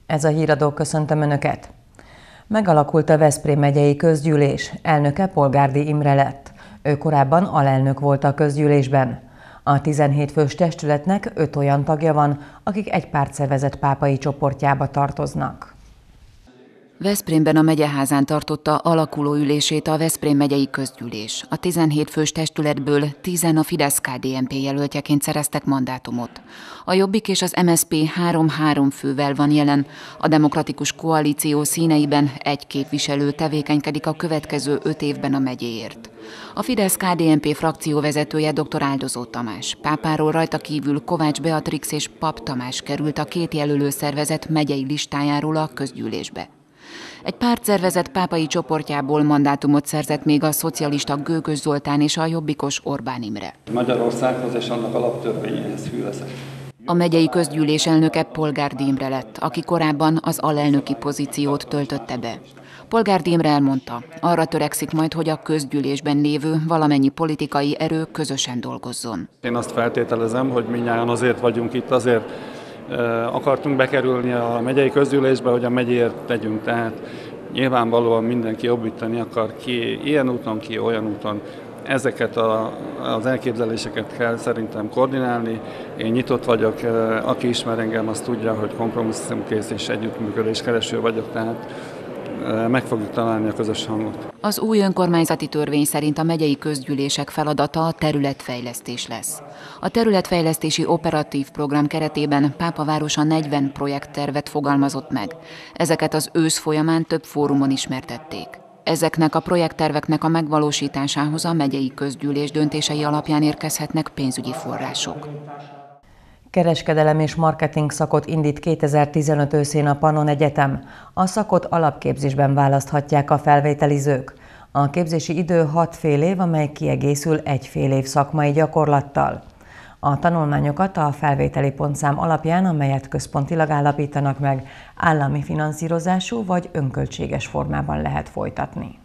Ez a híradó, köszöntöm Önöket! Megalakult a Veszprém megyei közgyűlés, elnöke Polgárdi Imre lett. Ő korábban alelnök volt a közgyűlésben. A 17 fős testületnek 5 olyan tagja van, akik egy pártszervezet pápai csoportjába tartoznak. Veszprémben a megyeházán tartotta alakuló ülését a Veszprém megyei közgyűlés. A 17 fős testületből 10-en a Fidesz-KDNP jelöltjeként szereztek mandátumot. A Jobbik és az MSZP 3-3 fővel van jelen. A Demokratikus Koalíció színeiben egy képviselő tevékenykedik a következő 5 évben a megyéért. A Fidesz-KDNP frakcióvezetője dr. Áldozó Tamás. Pápáról rajta kívül Kovács Beatrix és Pap Tamás került a 2 jelölő szervezet megyei listájáról a közgyűlésbe. Egy pártszervezet pápai csoportjából mandátumot szerzett még a szocialista Gőgös Zoltán és a jobbikos Orbán Imre. Magyarországhoz és annak alaptörvényéhez hű leszek. A megyei közgyűlés elnöke Polgárdi Imre lett, aki korábban az alelnöki pozíciót töltötte be. Polgárdi Imre elmondta, arra törekszik majd, hogy a közgyűlésben lévő valamennyi politikai erő közösen dolgozzon. Én azt feltételezem, hogy mindnyájan azért vagyunk itt, azért akartunk bekerülni a megyei közgyűlésbe, hogy a megyéért tegyünk, tehát nyilvánvalóan mindenki jobbítani akar, ki ilyen úton, ki olyan úton. Ezeket az elképzeléseket kell szerintem koordinálni. Én nyitott vagyok, aki ismer engem, az tudja, hogy kompromisszumkész és együttműködéskereső vagyok, tehát meg fogjuk találni a közös hangot. Az új önkormányzati törvény szerint a megyei közgyűlések feladata a területfejlesztés lesz. A területfejlesztési operatív program keretében Pápavárosa 40 projekttervet fogalmazott meg. Ezeket az ősz folyamán több fórumon ismertették. Ezeknek a projektterveknek a megvalósításához a megyei közgyűlés döntései alapján érkezhetnek pénzügyi források. Kereskedelem és marketing szakot indít 2015 őszén a Pannon Egyetem. A szakot alapképzésben választhatják a felvételizők. A képzési idő 6 fél év, amely kiegészül 1 fél év szakmai gyakorlattal. A tanulmányokat a felvételi pontszám alapján, amelyet központilag állapítanak meg, állami finanszírozású vagy önköltséges formában lehet folytatni.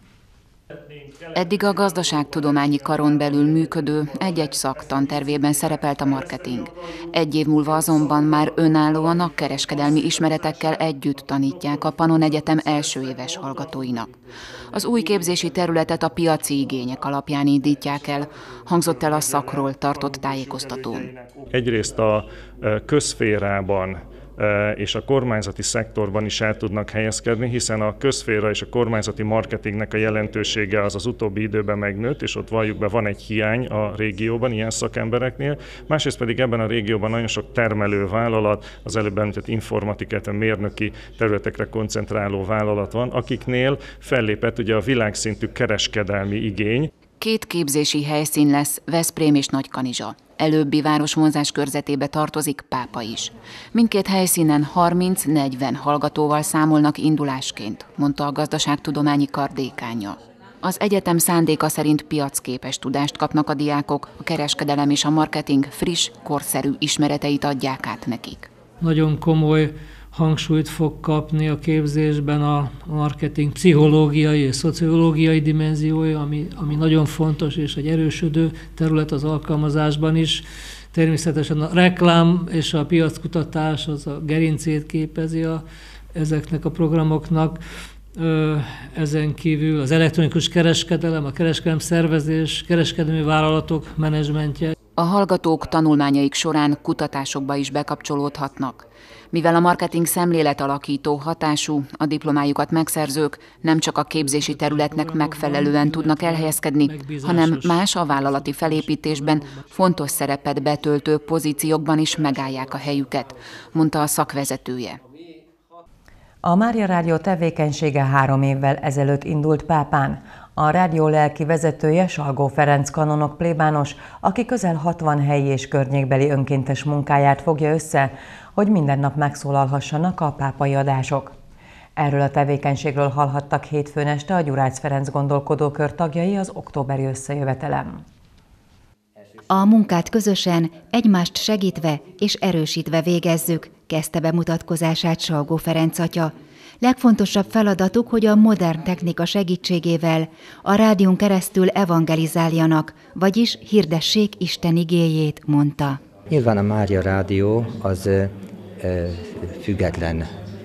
Eddig a gazdaságtudományi karon belül működő egy-egy szak tantervében szerepelt a marketing. 1 év múlva azonban már önállóan a kereskedelmi ismeretekkel együtt tanítják a Pannon Egyetem első éves hallgatóinak. Az új képzési területet a piaci igények alapján indítják el, hangzott el a szakról tartott tájékoztatón. Egyrészt a közszférában és a kormányzati szektorban is el tudnak helyezkedni, hiszen a közszféra és a kormányzati marketingnek a jelentősége az utóbbi időben megnőtt, és ott valljuk be, van egy hiány a régióban ilyen szakembereknél. Másrészt pedig ebben a régióban nagyon sok termelő vállalat, az előbb említett informatikát, mérnöki területekre koncentráló vállalat van, akiknél fellépett ugye a világszintű kereskedelmi igény. 2 képzési helyszín lesz, Veszprém és Nagykanizsa. Előbbi város vonzás körzetébe tartozik Pápa is. Mindkét helyszínen 30-40 hallgatóval számolnak indulásként, mondta a gazdaságtudományi kar dékánja. Az egyetem szándéka szerint piacképes tudást kapnak a diákok, a kereskedelem és a marketing friss, korszerű ismereteit adják át nekik. Nagyon komoly hangsúlyt fog kapni a képzésben a marketing pszichológiai és szociológiai dimenziója, ami nagyon fontos és egy erősödő terület az alkalmazásban is. Természetesen a reklám és a piackutatás az a gerincét képezi ezeknek a programoknak. Ezen kívül az elektronikus kereskedelem, a kereskedelem szervezés, kereskedelmi vállalatok menedzsmentje. A hallgatók tanulmányaik során kutatásokba is bekapcsolódhatnak. Mivel a marketing szemléletalakító hatású, a diplomájukat megszerzők nem csak a képzési területnek megfelelően tudnak elhelyezkedni, hanem más a vállalati felépítésben fontos szerepet betöltő pozíciókban is megállják a helyüket, mondta a szakvezetője. A Mária Rádió tevékenysége 3 évvel ezelőtt indult Pápán. A rádió lelki vezetője Salgó Ferenc kanonok plébános, aki közel 60 helyi és környékbeli önkéntes munkáját fogja össze, hogy minden nap megszólalhassanak a pápai adások. Erről a tevékenységről hallhattak hétfőn este a Gyurác Ferenc gondolkodókör tagjai az októberi összejövetelen. A munkát közösen, egymást segítve és erősítve végezzük, kezdte bemutatkozását Salgó Ferenc atya. Legfontosabb feladatuk, hogy a modern technika segítségével a rádión keresztül evangelizáljanak, vagyis hirdessék Isten igéjét, mondta. Nyilván a Mária Rádió az független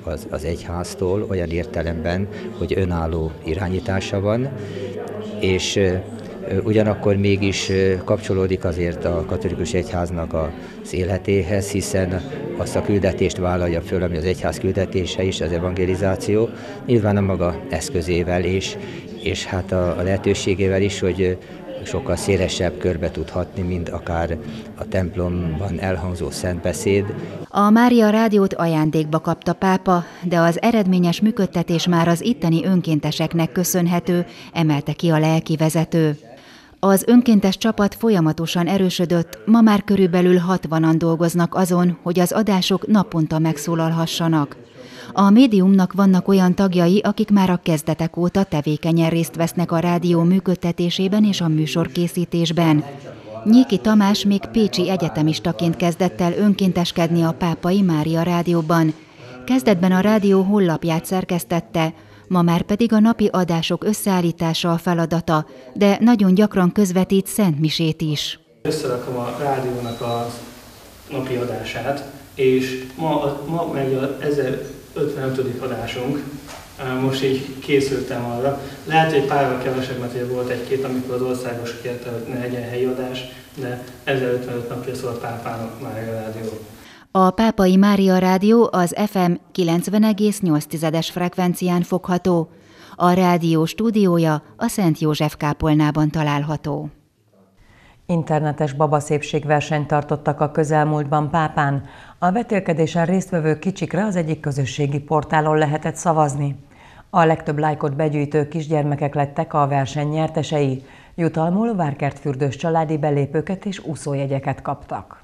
az egyháztól olyan értelemben, hogy önálló irányítása van, és ugyanakkor mégis kapcsolódik azért a katolikus egyháznak az életéhez, hiszen azt a küldetést vállalja föl, ami az egyház küldetése is, az evangelizáció, nyilván a maga eszközével és hát a lehetőségével is, hogy sokkal szélesebb körbe tud hatni, mint akár a templomban elhangzó szentbeszéd. A Mária Rádiót ajándékba kapta pápa, de az eredményes működtetés már az itteni önkénteseknek köszönhető, emelte ki a lelkivezető. Az önkéntes csapat folyamatosan erősödött, ma már körülbelül 60-an dolgoznak azon, hogy az adások naponta megszólalhassanak. A médiumnak vannak olyan tagjai, akik már a kezdetek óta tevékenyen részt vesznek a rádió működtetésében és a műsorkészítésben. Nyíki Tamás még pécsi egyetemistaként kezdett el önkénteskedni a Pápai Mária Rádióban. Kezdetben a rádió honlapját szerkesztette, ma már pedig a napi adások összeállítása a feladata, de nagyon gyakran közvetít szentmisét is. Összerakom a rádiónak a napi adását, és ma megy a 1055. adásunk, most így készültem arra. Lehet, hogy párral kevesebb, mert volt egy-két, amikor az országos kérte, hogy ne legyen helyi adás, de 1055 napja szólt Pápának Mária Rádió. A Pápai Mária Rádió az FM 90,8-es frekvencián fogható. A rádió stúdiója a Szent József kápolnában található. Internetes babaszépségversenyt tartottak a közelmúltban Pápán. A vetélkedésen résztvevő kicsikre az egyik közösségi portálon lehetett szavazni. A legtöbb lájkot begyűjtő kisgyermekek lettek a verseny nyertesei. Jutalmul várkertfürdős családi belépőket és úszójegyeket kaptak.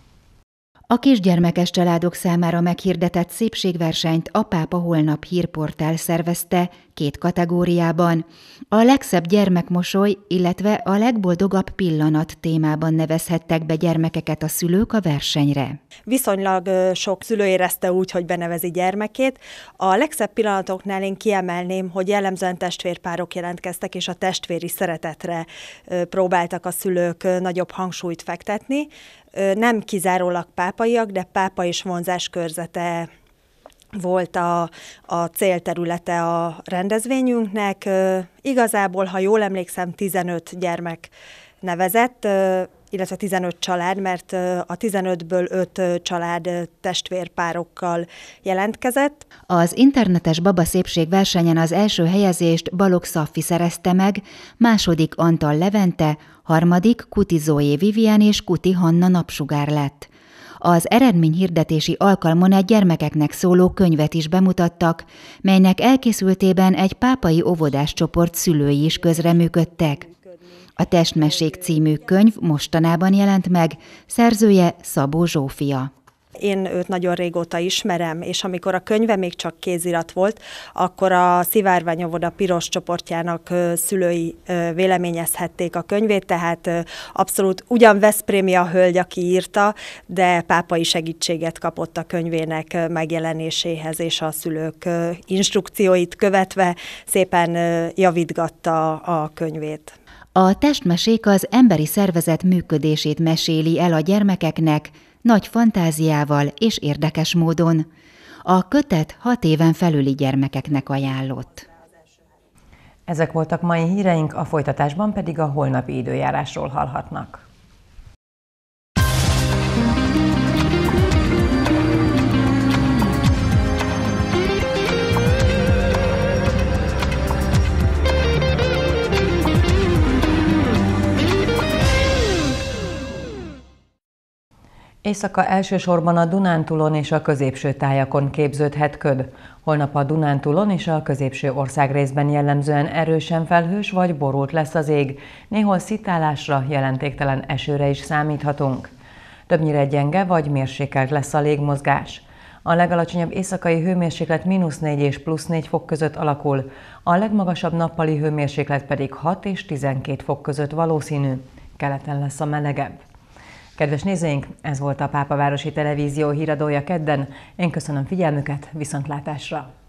A kisgyermekes családok számára meghirdetett szépségversenyt a Pápa Holnap hírportál szervezte 2 kategóriában. A legszebb gyermekmosoly, illetve a legboldogabb pillanat témában nevezhettek be gyermekeket a szülők a versenyre. Viszonylag sok szülő érezte úgy, hogy benevezi gyermekét. A legszebb pillanatoknál én kiemelném, hogy jellemzően testvérpárok jelentkeztek, és a testvéri szeretetre próbáltak a szülők nagyobb hangsúlyt fektetni. Nem kizárólag pápaiak, de pápa és vonzás körzete volt a célterülete a rendezvényünknek. Igazából, ha jól emlékszem, 15 gyermek nevezett, illetve 15 család, mert a 15-ből 5 család testvérpárokkal jelentkezett. Az internetes babaszépség versenyen az első helyezést Balogh Szaffi szerezte meg, második Antal Levente, harmadik Kuti Zoé Vivian és Kuti Hanna Napsugár lett. Az eredményhirdetési alkalmon egy gyermekeknek szóló könyvet is bemutattak, melynek elkészültében egy pápai óvodás csoport szülői is közreműködtek. A Testmesék című könyv mostanában jelent meg, szerzője Szabó Zsófia. Én őt nagyon régóta ismerem, és amikor a könyve még csak kézirat volt, akkor a Szivárvány óvoda piros csoportjának szülői véleményezhették a könyvét, tehát abszolút ugyan veszprémi a hölgy, aki írta, de pápai segítséget kapott a könyvének megjelenéséhez, és a szülők instrukcióit követve szépen javítgatta a könyvét. A testmesék az emberi szervezet működését meséli el a gyermekeknek, nagy fantáziával és érdekes módon. A kötet 6 éven felüli gyermekeknek ajánlott. Ezek voltak mai híreink, a folytatásban pedig a holnapi időjárásról hallhatnak. Éjszaka elsősorban a Dunántúlon és a középső tájakon képződhet köd. Holnap a Dunántúlon és a középső országrészben jellemzően erősen felhős vagy borult lesz az ég. Néhol szitálásra, jelentéktelen esőre is számíthatunk. Többnyire gyenge vagy mérsékelt lesz a légmozgás. A legalacsonyabb éjszakai hőmérséklet -4 és +4 fok között alakul, a legmagasabb nappali hőmérséklet pedig 6 és 12 fok között valószínű. Keleten lesz a melegebb. Kedves nézőink, ez volt a Pápavárosi Televízió híradója kedden. Én köszönöm figyelmüket, viszontlátásra!